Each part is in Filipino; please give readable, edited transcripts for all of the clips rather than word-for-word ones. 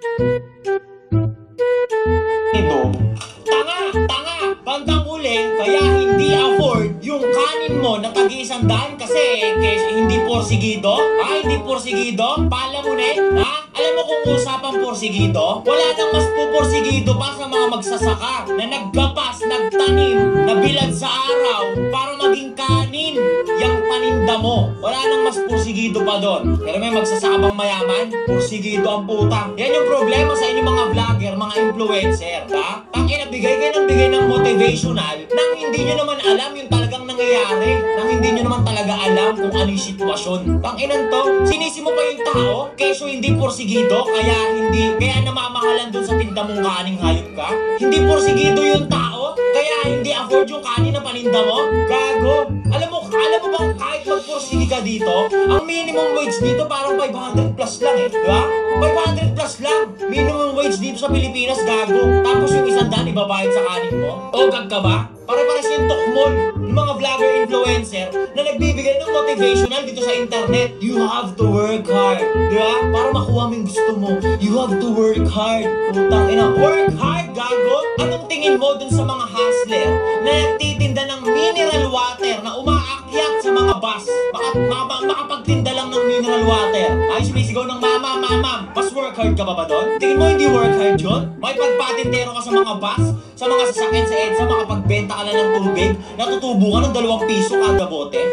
Ito, tanga, bandang uling, kaya hindi afford yung kanin mo na tag-100 kasi hindi porsigido? Hindi porsigido? Pala mo ha? Alam mo kung usapang porsigido? Wala nang mas puporsigido pa sa mga magsasaka na naggapas, nagtanim, nabilad sa araw para maging kanin yung paninda mo. Wala nang mas porsigido pa doon. Pero may magsasaka bang mayaman? Porsigido ang puta. Yan yung problema sa inyo mga vlogger, mga influencer, ha? Bigay kayo ng motivational nang hindi nyo naman alam yung talagang nangyayari, nang hindi nyo naman talaga alam kung ano yung sitwasyon. Tanginan to, sinisi mo pa yung tao, keso hindi porsigido, kaya namamahalan dun sa tinda mong kaning hayop ka? Hindi porsigido yung tao, kaya hindi afford yung kanin na paninda mo? Gago! Alam mo bang kahit magporsigi ka dito, ang minimum wage dito parang 500 plus lang diba? 500 plus lang, minimum wage dito sa Pilipinas, gago. Tapos yung 100 ibabayad sa kanin mo? Ogag ka ba? Pare-pares yung tokmol, yung mga vlogger influencer na nagbibigay ng motivational dito sa internet. You have to work hard, diba? Para makuha mo yung gusto mo, you have to work hard. Putang ina, work hard, gago? Anong tingin mo dun sa mga hustler na nagtitinda ng mineral water na umaakyat sa mga bus? Makapagtinda lang ng mineral water. Ay, sumisigaw ng mama, mas work hard ka ba doon? Tingin mo hindi work hard yun? May pagpatintero ka sa mga bus, sa mga sasakyan sa EDSA, makapagbenta ka lang ng tubig, natutubo ka ng 2 piso kada bote?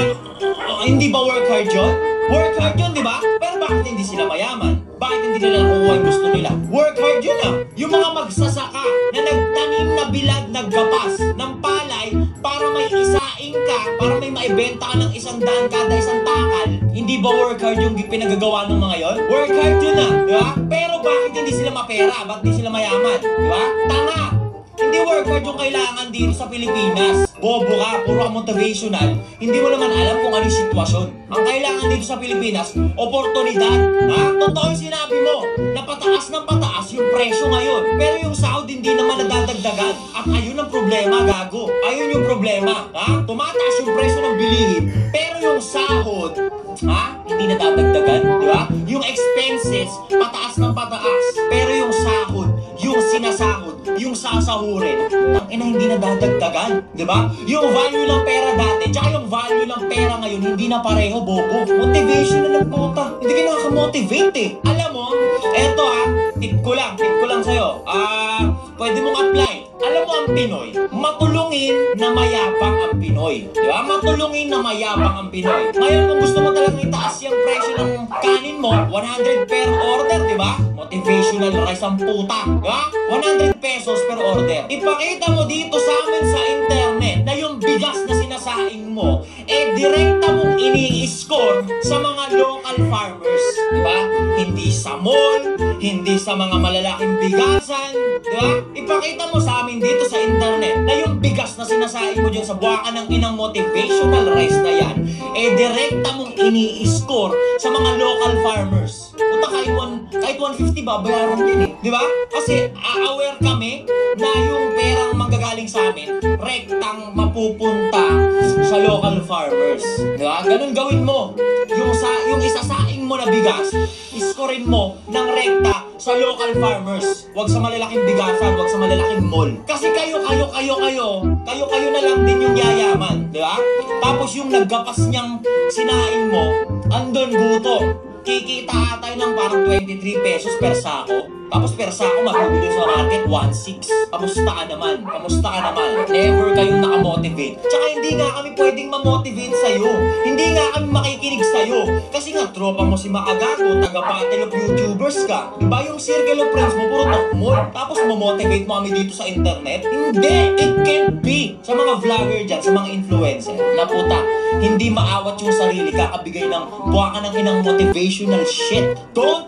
Hindi ba work hard yun? Work hard yun, di ba? Pero bakit hindi sila mayaman? Bakit hindi nila nakuha yung gusto nila? Work hard yun Yung mga magsasaka na nagtanim na bilad, naggapas ng palay para may isaing ka, para may maibenta ka ng 100 kada isang takal. Hindi ba work hard yung pinagagawa ng mga yon? Work hard yun di ba? Pero bakit hindi sila mapera? Bakit hindi sila mayaman? Di ba? Tanga! Hindi work hard yung kailangan dito sa Pilipinas. Bobo ka, puro ka motivational. Hindi mo naman alam kung ano yung sitwasyon. Ang kailangan dito sa Pilipinas, oportunidad. Totoo yung sinabi mo, na pataas ng pataas yung presyo ngayon. Pero yung sahod hindi naman nadadagdagan. At ayun ang problema, gago. Ayun yung problema. Tumataas yung presyo ng bilihin. Pero yung sahod, hindi nadadagdagan. Di ba? Yung expenses, pataas ng pataas. Pero yung sahod, yung sinasahod, yung sasahurin, ang ina hindi nadadagdagan, di ba? Yung value ng pera dati, tsaka yung value ng pera ngayon, hindi na pareho, bobo. Motivation na lang, puta. Hindi ka nakaka-motivate Alam mo, eto tip ko lang sa'yo. Pwede mong apply. Alam mo ang Pinoy, matulungin na mayabang ang Pinoy. Di ba? Matulungin na mayabang ang Pinoy. Ngayon, kung gusto mo talagang itaas yung presyo ng kanin mo, 100 per order, di ba? Motivational rice ang puta. Di ba? 100 pesos per order. Ipakita mo dito sa amin sa internet na yung bigas na sinasaing mo, direkta mong ini-score sa mga local farmers. Di ba? Hindi sa mall, hindi sa mga malalaking bigasan. Di ba? Ipakita mo sa amin dito sa internet na yung bigas na sinasaing mo dyan sa buwakan ng inang motivational rice na yan, direkta mong ini-score sa mga local farmers. Puta, kahit 150 babayaran din di ba? Kasi aware kami na yung perang manggagaling sa amin, rektang mapupunta sa local farmers. Di ba? Ganun gawin mo. Yung isasaing mo na bigas, iskorin mo ng rekta sa local farmers. Huwag sa malalaking bigasan, huwag sa malalaking mall. Kasi kayo na lang din yung yayaman, di ba? Tapos yung naggapas niyang sinain mo, andon gutom. Kikita tayo ng parang 23 pesos per sako. Tapos per sako mabibili sa market 1.6. Kamusta ka naman? Never kayong nakamotivate. Tsaka hindi nga kami pwedeng mamotivate sa'yo. Hindi nga kami makikinig sa'yo. Kasi nga tropa mo si Makagago, taga-battle of YouTubers ka. Diba yung circle of friends mo puro tokmol? Tapos mamotivate mo kami dito sa internet? Hindi! It can't be! Sa mga vlogger dyan, sa mga influencer, na puta, hindi maawat yung sarili, kakabigay ng buwaka ng inang motivational shit. Don't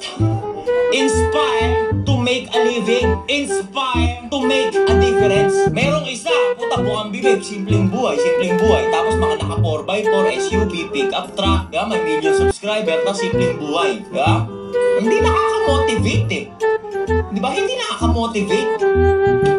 inspire to make a living. Inspire to make a difference. Merong isa, puta, bukang bibig, simpleng buhay. Tapos mga naka 4x4, SUV, pickup truck, may million subscriber, tapos simpleng buhay. Hindi nakaka-motivate Di ba? Hindi nakaka-motivate.